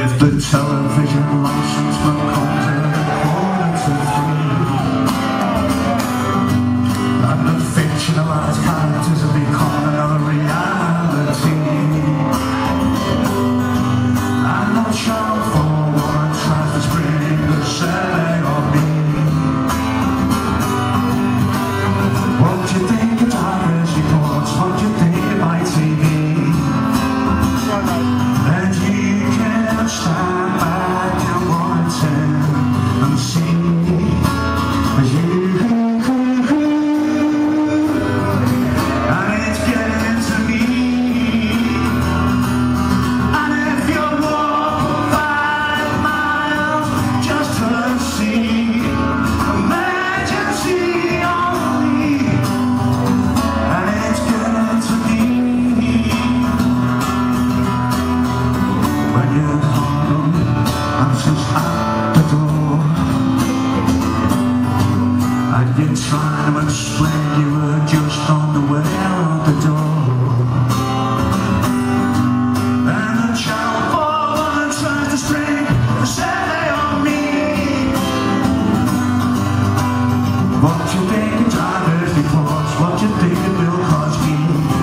If the television license comes in at 2:45, and the fictionalized characters have become another reality, and no channel 4 tries to spring the setting on me. What do you think of Tigers reports? What do you think of my TV? And you can't stand back and watch it and see you. And it's getting to me. And if you walk 5 miles just to see emergency only, and it's getting to me. When you're home, I'm just at the door, and you're trying to explain you were just on the way out the door, and the child fallen tries to spring the setting on me. What you think of Tigers reports? What you think of Bill Cosby?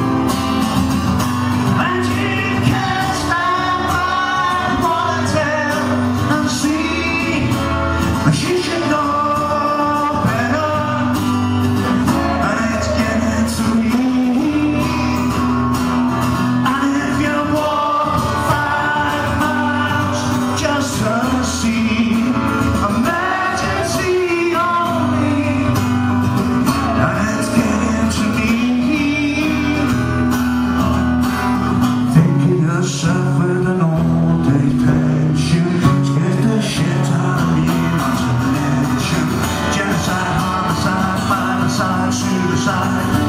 And you can't stand by what I tell and see, but you should know better. And it's getting to me. And if you walk 5 miles just to see emergency only, and it's getting to me. Thinking yourself with an all-day pension scares the shit out of me, not to mention genocide, homicide, five-aside, suicide.